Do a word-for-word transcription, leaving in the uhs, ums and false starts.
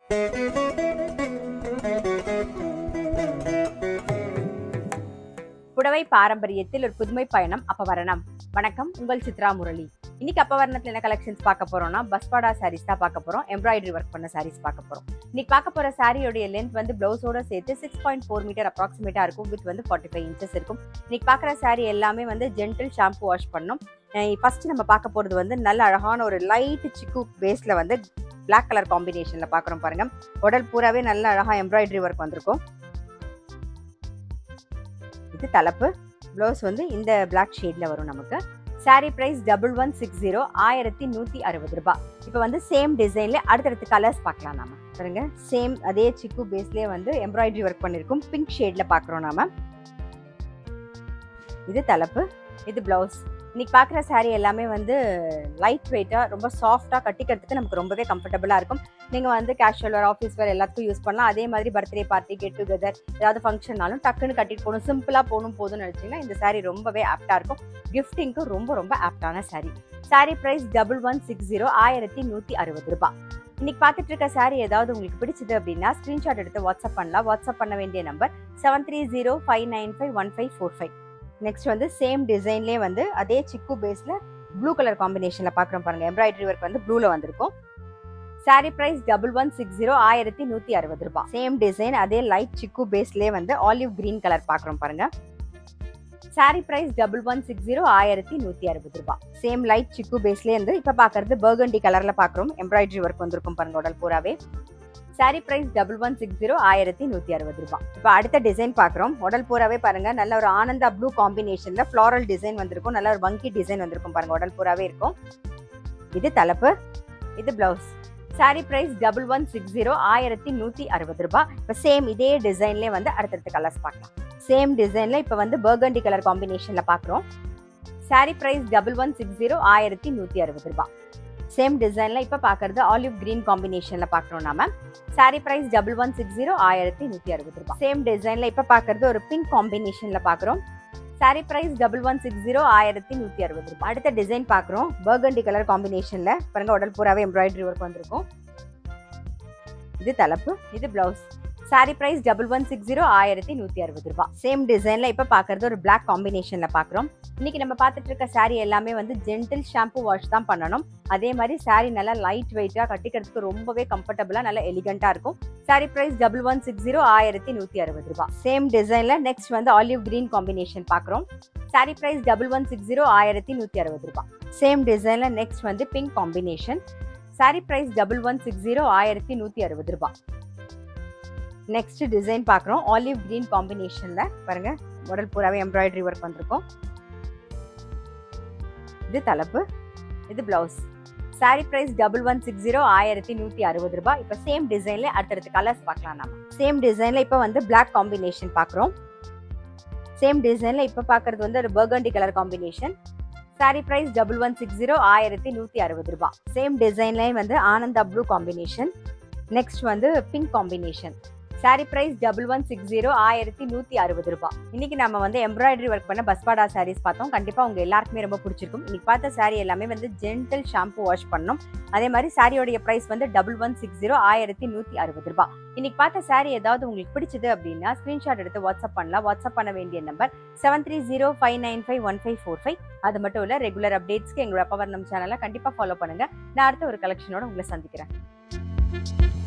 புடவை பாரம்பரியத்தில் ஒரு புதுமை பயணம் அப்பவரணம். வணக்கம், உங்கள் சித்ரா முரளி. இன்னைக்கு அப்பவரணத்துல என்ன கலெக்ஷன்ஸ் பார்க்க போறோம்னா பஸ்வாடா சாரீஸ் தான் பார்க்க போறோம். எம்ப்ராய்டரி ஒர்க் பண்ண சாரீஸ் பார்க்க போறோம். இன்னைக்கு பார்க்க போற சாரியோட லென்த் வந்து பிளவுஸோட சேர்த்து சிக்ஸ் பாயிண்ட் ஃபோர் மீட்டர் அப்ராக்சிமேட்டா இருக்கும். வித் வந்து ஃபார்ட்டி ஃபைவ் இன்ச்சஸ் இருக்கும். இன்னைக்கு பார்க்குற சாரி எல்லாமே வந்து ஜென்டில் ஷாம்பு வாஷ் பண்ணணும். ஃபர்ஸ்ட் நம்ம பார்க்க போறது வந்து நல்ல அழகான ஒரு லைட் சிக்கு பேஸ்ல வந்து பிளாக் கலர் காம்பினேஷன்ல பாக்குறோம் பாருங்க. உடல் பூராவே நல்ல அழகா எம்ப்ராய்டரி ஒர்க் வந்திருக்கும். இது தலைப்பு. ப்ளவுஸ் வந்து இந்த பிளாக் ஷேட்ல வரும் நமக்கு. Sari price double one six zero ஆயிரத்தி நூத்தி அறுபது ரூபாய். இப்போ வந்து சேம் டிசைன்ல அடுத்தடுத்து கலர்ஸ் பார்க்கலாம். நாம பாருங்க, சேம் அதே சிக்கு பேஸ்லயே வந்து எம்ப்ராய்டரி ஒர்க் பண்ணிருக்கும். பிங்க் ஷேட்ல பாக்குறோம் நாம. இது தலைப்பு, இது பிளவுஸ். இன்னைக்கு பார்க்குற சாரீ எல்லாமே வந்து லைட் வெயிட்டாக ரொம்ப சாஃப்டாக கட்டிக்கிறதுக்கு நமக்கு ரொம்பவே கம்ஃபர்டபுளாக இருக்கும். நீங்கள் வந்து கேஷுவல் வேர், ஆஃபீஸ் வேர் எல்லாத்துக்கும் யூஸ் பண்ணலாம். அதே மாதிரி பர்த்டே பார்ட்டி, கெட் டுகெதர், ஏதாவது ஃபங்க்ஷன்னாலும் டக்குன்னு கட்டிட்டு போகணும், சிம்பிளாக போகணும் போதும்னு நினச்சிங்கன்னா இந்த சாரீ ரொம்பவே ஆப்டாக இருக்கும். கிஃப்டிங்க்கு ரொம்ப ரொம்ப ஆப்டான sari. Sari price double one six zero ஆயிரத்தி நூற்றி அறுபது ரூபாய். இன்னைக்கு பார்த்துட்டு இருக்க சாரீ ஏதாவது உங்களுக்கு பிடிச்சது அப்படின்னா ஸ்க்ரீன்ஷாட் எடுத்து வாட்ஸ்அப் பண்ணலாம். வாட்ஸ்அப் பண்ண வேண்டிய number seven three zero five nine five one five four five. Next வந்து சேம் டிசைன்லேயே வந்து அதே சிக்கு பேஸ்ல ப்ளூ கலர் காம்பினேஷன்ல பாக்குறோம் பாருங்க. எம்ப்ராய்டரி ஒர்க் வந்து ப்ளூல வந்திருக்கும். Sari price double one six zero ஆயிரத்தி நூத்தி அறுபது ரூபாய். சேம் டிசைன் அதே லைட் சிக்கு பேஸ்லயே வந்து ஆலிவ் கிரீன் கலர் பாக்குறோம் பாருங்க. Sari price double one six zero ஆயிரத்தி நூத்தி அறுபது ரூபாய். சேம் லைட் சிக்கு பேஸ்லயே இருந்து இப்ப பாக்குறது பர்கண்டி கலர்ல பாக்குறோம். எம்ப்ராய்டரி ஒர்க் வந்திருக்கும் பாருங்க உடல் பூராவே. Sari price double one six zero ஆயிரத்தி நூத்தி அறுபது ரூபாய். இப்போ அடுத்த டிசைன் பாக்குறோம். உடல் பூராவே பாருங்க, நல்ல ஒரு ஆனந்தா ப்ளூ காம்பினேஷன்ல ஃபிளாரல் டிசைன் வந்திருக்கும். நல்ல ஒரு வங்கி டிசைன் வந்திருக்கும் பாருங்க. உடல் பூராவே இருக்கும். இது தலைப்பு, இது blouse. Sari price double one six zero ஆயிரத்தி நூத்தி அறுபது ரூபாய். இப்போ சேம் இதே டிசைன்லேயே வந்து அடுத்தடுத்த கலர்ஸ் பார்க்கலாம். சேம் டிசைன்ல இப்போ வந்து பர்கண்டி கலர் காம்பினேஷன்ல பாக்குறோம். Sari price double one six zero ஆயிரத்தி நூத்தி அறுபது ரூபாய். சேம் டிசைன்ல இப்ப பாக்குறது ஆலிவ் கிரீன் காம்பினேஷன்ல பாக்குறோம் நாம. Sari price double one six zero ஆயிரத்தி நூத்தி அறுபது ரூபாய். சேம் டிசைன்ல இப்ப பாக்குறது ஒரு பிங்க் காம்பினேஷன்ல பாக்குறோம். Sari price double one six zero ஆயிரத்தி நூத்தி அறுபது ரூபாய். அடுத்த டிசைன் பாக்குறோம் பர்கண்டி கலர் காம்பினேஷன்ல பாருங்க. உடல் பூராவே எம்ப்ராய்டரி ஒர்க் வந்திருக்கும். இது தலைப்பு, இது blouse. Sari price double one six zero ஆயிரத்தி நூத்தி அறுபது ரூபாய். சேம் டிசைன்ல இப்ப பாக்குறது ஒரு பிளாக் காம்பினேஷன்ல பாக்குறோம். இன்னைக்கு நம்ம பார்த்துட்டு இருக்க சாரி எல்லாமே வந்து ஜென்டில் ஷாம்பு வாஷ் தான் பண்ணணும். அதே மாதிரி சாரி நல்லா லைட் வெயிட்டா கட்டிக்கிறதுக்கு ரொம்பவே கம்ஃபர்டபுளா நல்ல எலிகண்டா இருக்கும். Sari price double one six zero ஆயிரத்தி நூத்தி அறுபது ரூபாய். சேம் டிசைன்ல நெக்ஸ்ட் வந்து ஆலிவ் கிரீன் காம்பினேஷன் பாக்குறோம். Sari price double one six zero ஆயிரத்தி நூத்தி அறுபது ரூபாய். சேம் டிசைன்ல நெக்ஸ்ட் வந்து pink combination. Sari price double one six zero ஆயிரத்தி நூத்தி அறுபது ரூபாய். நெக்ஸ்ட் டிசைன் பாக்குறோம் ஆலிவ் கிரீன் காம்பினேஷன்ல பாருங்க. உடல் பூராவே எம்ப்ராய்டரி ஒர்க் வந்திருக்கும். இது தலைப்பு, இது blouse. Sari price double one six zero ஆயிரத்தி நூத்தி அறுபது ரூபாய். இப்ப சேம் டிசைன்ல அடுத்தடுத்து கலர்ஸ் பார்க்கலாம். நாம சேம் டிசைன்ல இப்ப வந்து பிளாக் காம்பினேஷன் பாக்குறோம். சேம் டிசைன்ல இப்ப பாக்குறது வந்து ஒரு burgundy colour combination. Sari price double one six zero ஆயிரத்தி நூத்தி அறுபது ரூபாய். சேம் டிசைன்ல வந்து ஆனந்தா ப்ளூ காம்பினேஷன். நெக்ஸ்ட் வந்து pink combination. Sari price double one six zero ஆயிரத்தி நூத்தி அறுபது ரூபாய். இன்னைக்கு நம்ம வந்து எம்ப்ராய்டரி ஒர்க் பண்ண பஸ்வாடா சாரீஸ் பார்த்தோம். கண்டிப்பா உங்க எல்லாருக்குமே ரொம்ப பிடிச்சிருக்கும். இன்னைக்கு பார்த்த சாரி எல்லாமே வந்து ஜென்டில் ஷாம்பு வாஷ் பண்ணணும். அதே மாதிரி சாரியோடைய பிரைஸ் வந்து டபுள் ஒன் சிக்ஸ் ஜீரோ ஆயிரத்தி நூத்தி அறுபது ரூபாய். இன்னைக்கு பார்த்த சாரி ஏதாவது உங்களுக்கு பிடிச்சது அப்படின்னா ஸ்கிரீன்ஷாட் எடுத்து வாட்ஸ்அப் பண்ணலாம். வாட்ஸ்அப் பண்ண வேண்டிய number seven three zero five nine five one five four five. அது மட்டும் இல்ல, ரெகுலர் அப்டேட்ஸ்க்கு எங்களோட அப்பவரணம் சேனலை கண்டிப்பா ஃபாலோ பண்ணுங்க. நான் அடுத்த ஒரு கலெக்ஷனோட உங்களை சந்திக்கிறேன்.